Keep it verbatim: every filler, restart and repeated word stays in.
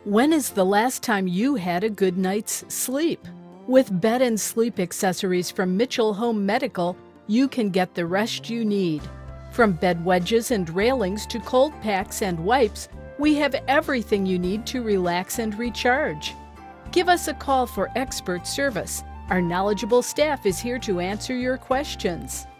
When is the last time you had a good night's sleep? With bed and sleep accessories from Mitchell Home Medical, you can get the rest you need. From bed wedges and railings to cold packs and wipes, we have everything you need to relax and recharge. Give us a call for expert service. Our knowledgeable staff is here to answer your questions.